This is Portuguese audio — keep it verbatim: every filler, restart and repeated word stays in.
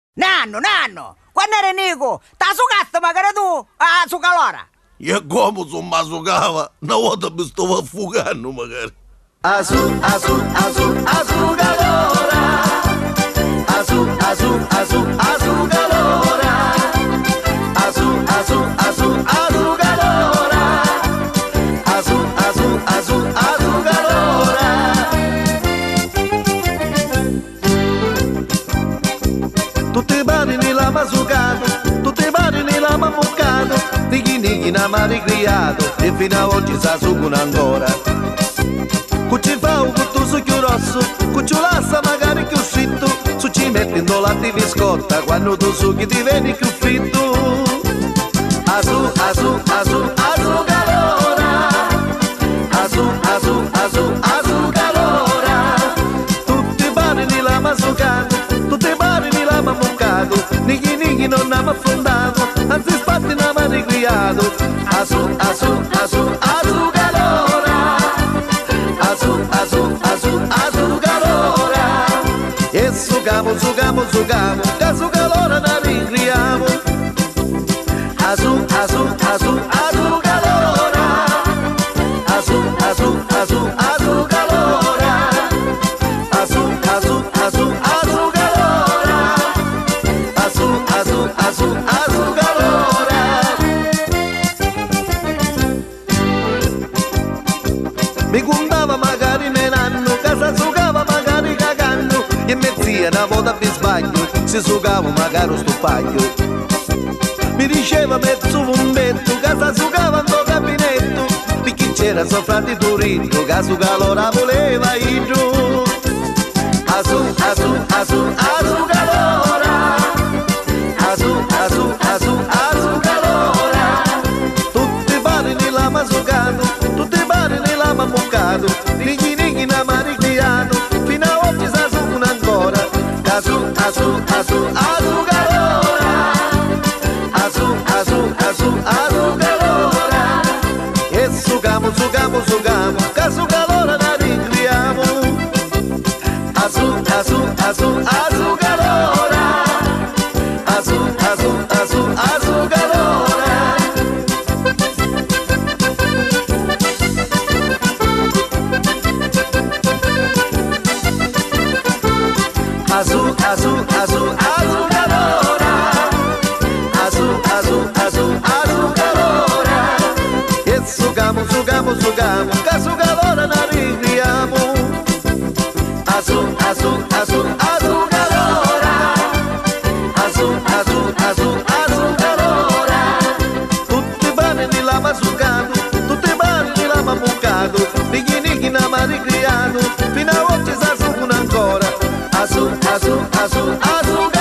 Nanno, nanno, quando eri Nico, t'ha sugato magari tu a su calora? E como se me sugava, na outra me estou afogando, magari. Azul, azul, azul, azul galora. Azul, azul, azul, azul galora. Azul, azul, azul, azul galora. Azul, azul, azul, azul galora. Tutti bani ni lama sugato, tutti bani ni lama muccato, nighi nighi na mari criato, e fino a oggi sa sugano ancora. Cucci fa un cutto succhio rosso, cucciolassa magari più scritto, su ci metti in latte di biscotta, quando tu succhi diventi più fritto. Azul, azul, azul, azul galora. Azul, azul, azul, azul galora. Tutti i bari di lama succato, tutti i bari di lama muccato, nighi nighi non ha affondato, anzi spatti non ha ricriato. Azul, azul, azul, azul galora. Azul, azul, azul, azul galora. E sugamo, sugamo, sugamo, che su calora ne ricriamo. Azul, azul, azul, azul galora. Azul, azul, azul, azul galora. Azul, azul, azul, azul galora. Azul, azul, azul, azul galora. Mi guardava magari menando, casa sugava magari cagando, e mezzia una volta per sbaglio, si sugava magari sto paglio. Mi diceva mezzo fumbetto, casa sugava sto gabinetto, perché c'era suo frate Turitto, che su calora voleva ir giù. Azul, azul, azul, azul calora. Azul, azul, azul, azul calora. Tutti i bari di lama sugato, tutti i bari di lama muccato, nighi nighi na marigliano, fino a oggi sa sugano ancora. Azul, azul, azul, azul calora. Azul, azul, azul, azul calora. E sugamo, sugamo, sugamo, che su calora ne ricriamo. Azul, azul, azul, azul calora. Azul, azul, azul, azul calora. Azul, azul, azul, azul galora. Azul, azul, azul, azul galora. E sugamo, sugamo, sugamo, che su galora ne ricriamo. Azul, azul, azul, azul galora. Azul, azul, azul, azul galora. Tutti i bani di lama sugato, tutti i bani di lama muccato, nighi nighi na maricriato, fino a oggi sa sugano ancora. Azul, azul, azul, azul galora.